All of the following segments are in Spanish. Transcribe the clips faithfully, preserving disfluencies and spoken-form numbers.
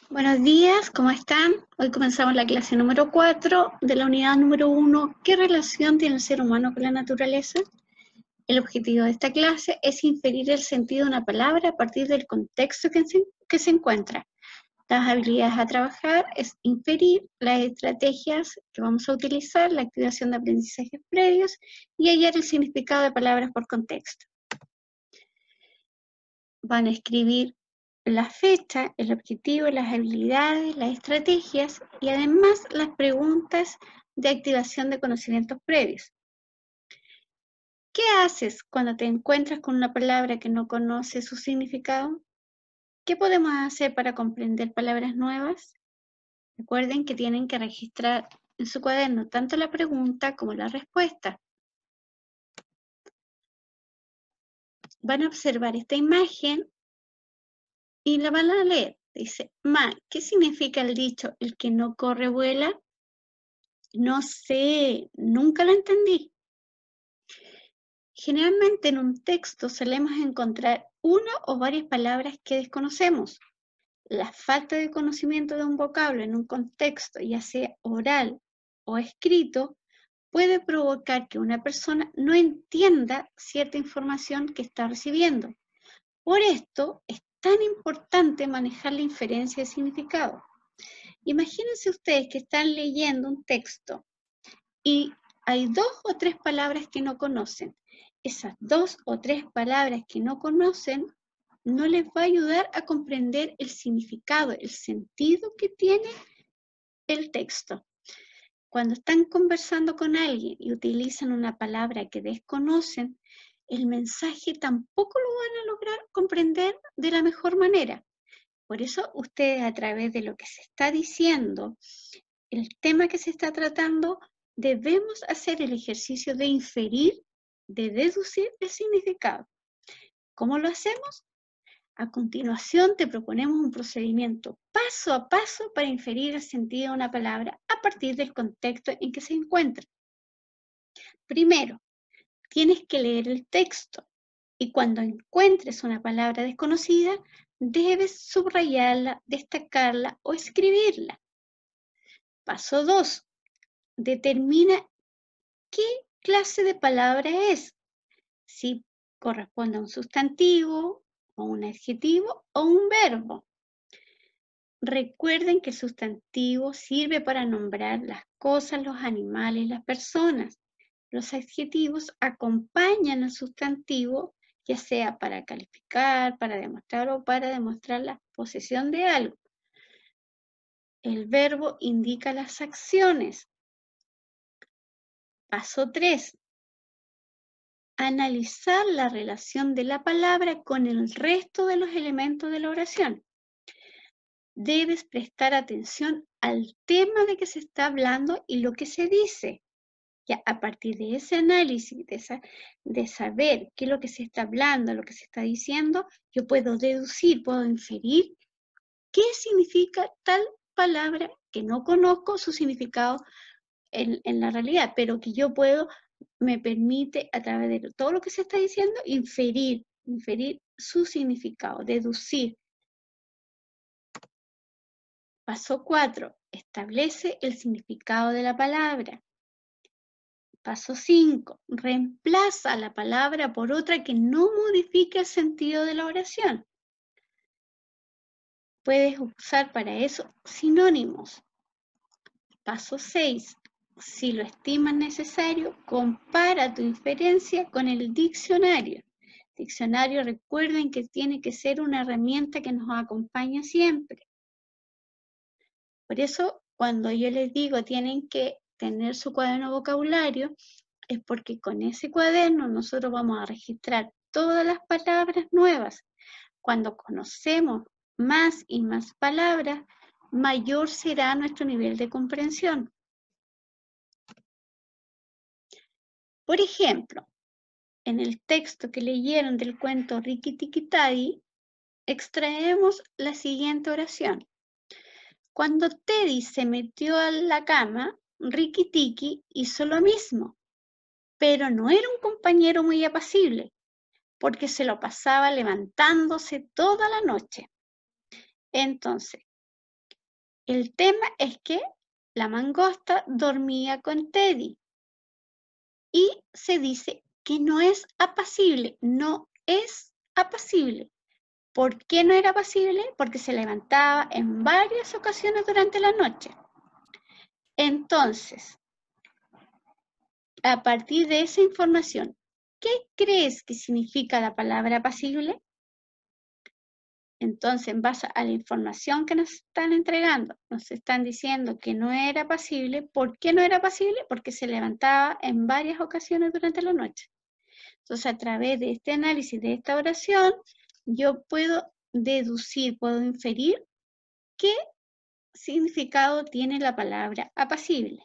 Buenos días, ¿cómo están? Hoy comenzamos la clase número cuatro de la unidad número uno. ¿Qué relación tiene el ser humano con la naturaleza? El objetivo de esta clase es inferir el sentido de una palabra a partir del contexto que se, que se encuentra. Las habilidades a trabajar es inferir las estrategias que vamos a utilizar, la activación de aprendizajes previos y hallar el significado de palabras por contexto. Van a escribir la fecha, el objetivo, las habilidades, las estrategias y además las preguntas de activación de conocimientos previos. ¿Qué haces cuando te encuentras con una palabra que no conoces su significado? ¿Qué podemos hacer para comprender palabras nuevas? Recuerden que tienen que registrar en su cuaderno tanto la pregunta como la respuesta. Van a observar esta imagen y la van a leer. Dice, Ma, ¿qué significa el dicho, el que no corre vuela? No sé, nunca lo entendí. Generalmente en un texto solemos encontrar una o varias palabras que desconocemos. La falta de conocimiento de un vocablo en un contexto, ya sea oral o escrito, puede provocar que una persona no entienda cierta información que está recibiendo. Por esto es tan importante manejar la inferencia de significado. Imagínense ustedes que están leyendo un texto y hay dos o tres palabras que no conocen. Esas dos o tres palabras que no conocen no les va a ayudar a comprender el significado, el sentido que tiene el texto. Cuando están conversando con alguien y utilizan una palabra que desconocen, el mensaje tampoco lo van a lograr comprender de la mejor manera. Por eso ustedes, a través de lo que se está diciendo, el tema que se está tratando, debemos hacer el ejercicio de inferir, de deducir el significado. ¿Cómo lo hacemos? A continuación te proponemos un procedimiento paso a paso para inferir el sentido de una palabra a partir del contexto en que se encuentra. Primero, tienes que leer el texto y cuando encuentres una palabra desconocida, debes subrayarla, destacarla o escribirla. Paso dos. Determina qué clase de palabra es, si corresponde a un sustantivo, o un adjetivo o un verbo. Recuerden que el sustantivo sirve para nombrar las cosas, los animales, las personas. Los adjetivos acompañan al sustantivo, ya sea para calificar, para demostrar o para demostrar la posesión de algo. El verbo indica las acciones. Paso tres. Analizar la relación de la palabra con el resto de los elementos de la oración. Debes prestar atención al tema de que se está hablando y lo que se dice. Ya a partir de ese análisis, de, esa, de saber qué es lo que se está hablando, lo que se está diciendo, yo puedo deducir, puedo inferir qué significa tal palabra que no conozco su significado en, en la realidad, pero que yo puedo, me permite a través de todo lo que se está diciendo, inferir, inferir su significado, deducir. Paso cuatro. Establece el significado de la palabra. Paso cinco. Reemplaza la palabra por otra que no modifique el sentido de la oración. Puedes usar para eso sinónimos. Paso seis. Si lo estimas necesario, compara tu inferencia con el diccionario. Diccionario, recuerden que tiene que ser una herramienta que nos acompaña siempre. Por eso, cuando yo les digo tienen que tener su cuaderno de vocabulario, es porque con ese cuaderno nosotros vamos a registrar todas las palabras nuevas. Cuando conocemos más y más palabras, mayor será nuestro nivel de comprensión. Por ejemplo, en el texto que leyeron del cuento Rikki Tikki Tavi, extraemos la siguiente oración. Cuando Teddy se metió a la cama, Rikki Tikki hizo lo mismo, pero no era un compañero muy apacible, porque se lo pasaba levantándose toda la noche. Entonces, El tema es que la mangosta dormía con Teddy y se dice que no es apacible, no es apacible. ¿Por qué no era apacible? Porque se levantaba en varias ocasiones durante la noche. Entonces, a partir de esa información, ¿qué crees que significa la palabra apacible? Entonces, en base a la información que nos están entregando, nos están diciendo que no era apacible. ¿Por qué no era apacible? Porque se levantaba en varias ocasiones durante la noche. Entonces, a través de este análisis de esta oración, yo puedo deducir, puedo inferir qué significado tiene la palabra apacible.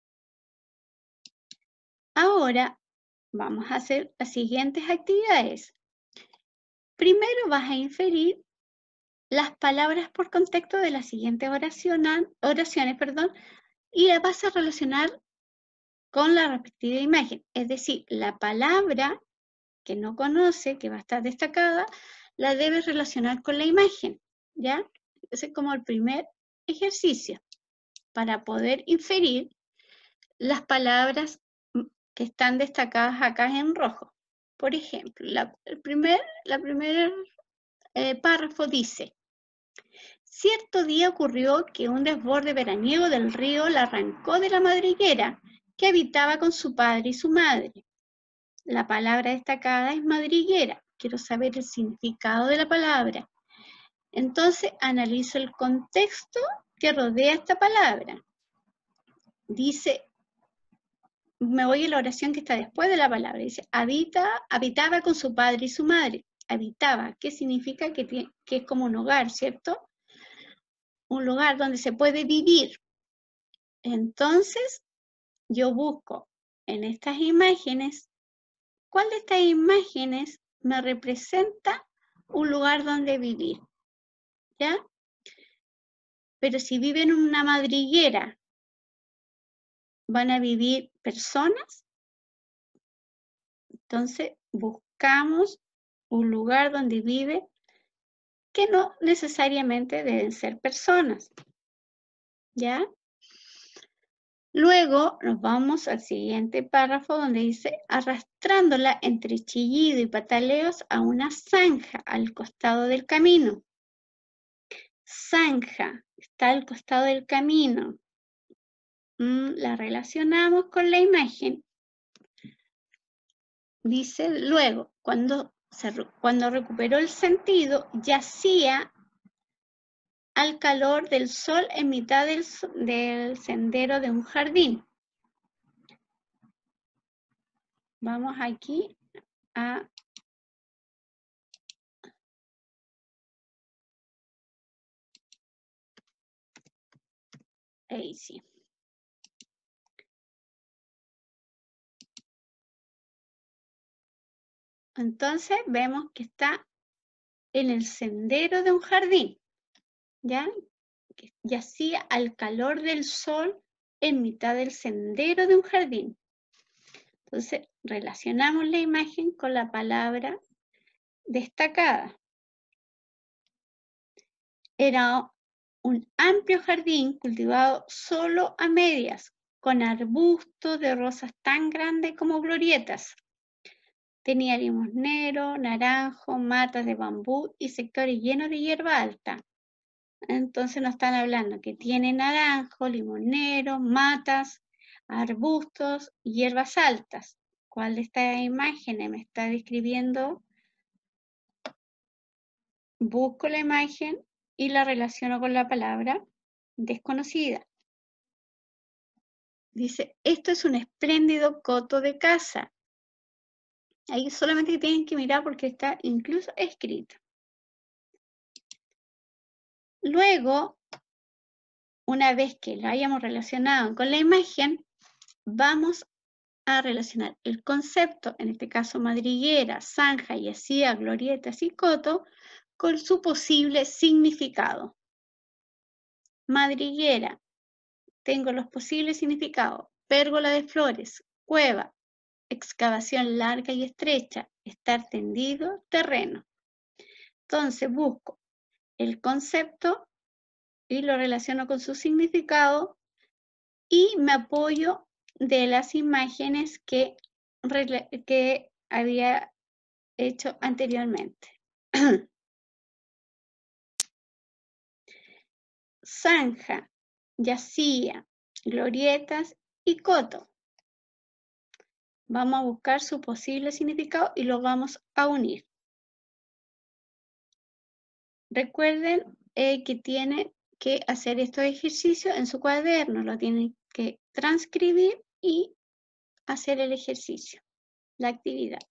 Ahora vamos a hacer las siguientes actividades. Primero vas a inferir las palabras por contexto de las siguientes oraciones, oraciones perdón, y las vas a relacionar con la respectiva imagen. Es decir, la palabra que no conoce, que va a estar destacada, la debes relacionar con la imagen, ¿ya? Ese es como el primer ejercicio para poder inferir las palabras que están destacadas acá en rojo. Por ejemplo, la, el primer, la primer eh, párrafo dice: cierto día ocurrió que un desborde veraniego del río la arrancó de la madriguera que habitaba con su padre y su madre. La palabra destacada es madriguera. Quiero saber el significado de la palabra. Entonces analizo el contexto que rodea esta palabra. Dice, me voy a la oración que está después de la palabra. Dice, habita, habitaba con su padre y su madre. Habitaba, ¿qué significa? Que, tiene, que es como un hogar, ¿cierto? Un lugar donde se puede vivir. Entonces, yo busco en estas imágenes, ¿cuál de estas imágenes me representa un lugar donde vivir? ¿Ya? Pero si viven en una madriguera, ¿van a vivir personas? Entonces, buscamos un lugar donde vive que no necesariamente deben ser personas, ¿ya? Luego nos vamos al siguiente párrafo donde dice, arrastrándola entre chillido y pataleos a una zanja al costado del camino. Zanja, está al costado del camino. Mm, la relacionamos con la imagen. Dice luego, cuando, se, cuando recuperó el sentido, yacía al calor del sol en mitad del, del sendero de un jardín. Vamos aquí a ahí sí. Entonces vemos que está en el sendero de un jardín, ¿ya? Que yacía al calor del sol en mitad del sendero de un jardín. Entonces relacionamos la imagen con la palabra destacada. Era un amplio jardín cultivado solo a medias, con arbustos de rosas tan grandes como glorietas. Tenía limosnero, naranjo, matas de bambú y sectores llenos de hierba alta. Entonces nos están hablando que tiene naranjo, limonero, matas, arbustos y hierbas altas. ¿Cuál de estas imágenes me está describiendo? Busco la imagen y la relaciono con la palabra desconocida. Dice, esto es un espléndido coto de casa. Ahí solamente tienen que mirar porque está incluso escrito. Luego, una vez que lo hayamos relacionado con la imagen, vamos a relacionar el concepto, en este caso madriguera, zanja, yacía, glorietas y coto, con su posible significado. Madriguera, tengo los posibles significados: pérgola de flores, cueva, excavación larga y estrecha, estar tendido, terreno. Entonces busco el concepto y lo relaciono con su significado y me apoyo de las imágenes que, que había hecho anteriormente. Zanja, yacía, glorietas y coto. Vamos a buscar su posible significado y lo vamos a unir. Recuerden eh, que tienen que hacer estos ejercicios en su cuaderno, lo tienen que transcribir y hacer el ejercicio, la actividad.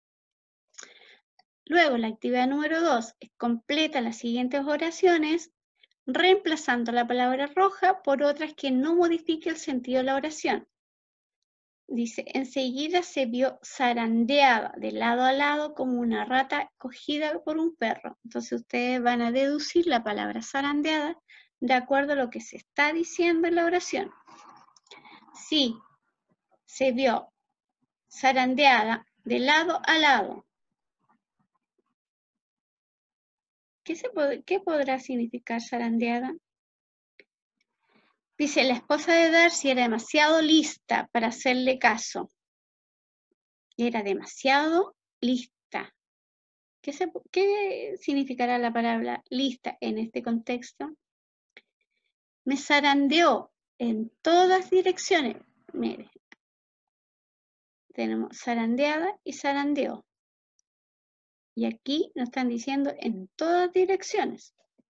Luego, la actividad número dos es completa las siguientes oraciones reemplazando la palabra roja por otras que no modifiquen el sentido de la oración. Dice, enseguida se vio zarandeada de lado a lado como una rata cogida por un perro. Entonces ustedes van a deducir la palabra zarandeada de acuerdo a lo que se está diciendo en la oración. Sí, se vio zarandeada de lado a lado. ¿Qué, se pod- qué podrá significar zarandeada? Dice, la esposa de Darcy era demasiado lista para hacerle caso. Era demasiado lista. ¿Qué, se, ¿Qué significará la palabra lista en este contexto? Me zarandeó en todas direcciones. Mire, tenemos zarandeada y zarandeó. Y aquí nos están diciendo en todas direcciones.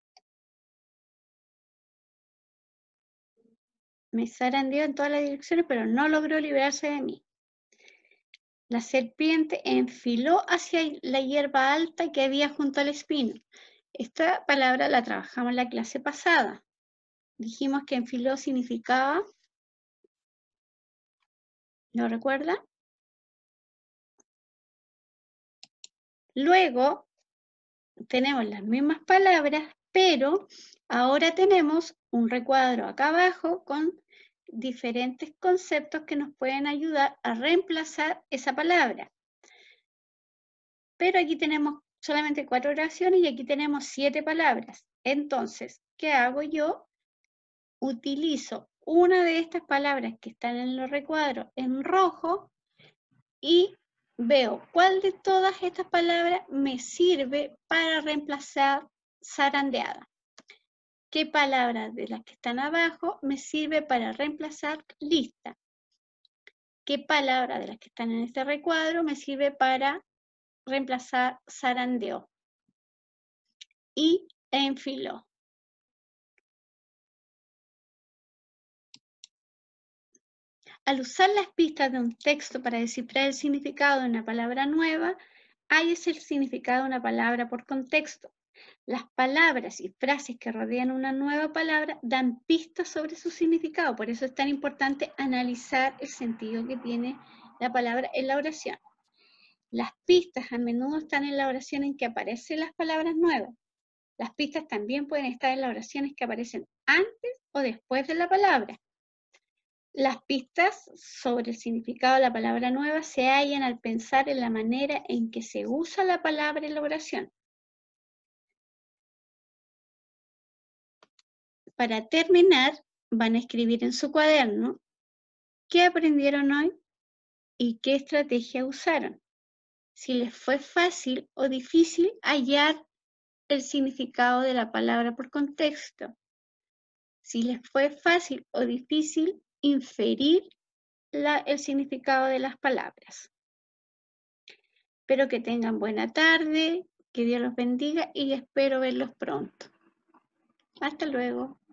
Me zarandeó en todas las direcciones, pero no logró librarse de mí. La serpiente enfiló hacia la hierba alta que había junto al espino. Esta palabra la trabajamos en la clase pasada. Dijimos que enfiló significaba, ¿lo recuerda? Luego tenemos las mismas palabras, pero ahora tenemos un recuadro acá abajo con diferentes conceptos que nos pueden ayudar a reemplazar esa palabra. Pero aquí tenemos solamente cuatro oraciones y aquí tenemos siete palabras. Entonces, ¿qué hago yo? Utilizo una de estas palabras que están en los recuadros en rojo y veo cuál de todas estas palabras me sirve para reemplazar zarandeada. ¿Qué palabra de las que están abajo me sirve para reemplazar lista? ¿Qué palabra de las que están en este recuadro me sirve para reemplazar zarandeó? Y enfiló. Al usar las pistas de un texto para descifrar el significado de una palabra nueva, hay es el significado de una palabra por contexto. Las palabras y frases que rodean una nueva palabra dan pistas sobre su significado. Por eso es tan importante analizar el sentido que tiene la palabra en la oración. Las pistas a menudo están en la oración en que aparecen las palabras nuevas. Las pistas también pueden estar en las oraciones que aparecen antes o después de la palabra. Las pistas sobre el significado de la palabra nueva se hallan al pensar en la manera en que se usa la palabra en la oración. Para terminar, van a escribir en su cuaderno qué aprendieron hoy y qué estrategia usaron. Si les fue fácil o difícil hallar el significado de la palabra por contexto. Si les fue fácil o difícil inferir la, el significado de las palabras. Espero que tengan buena tarde, que Dios los bendiga y espero verlos pronto. Hasta luego.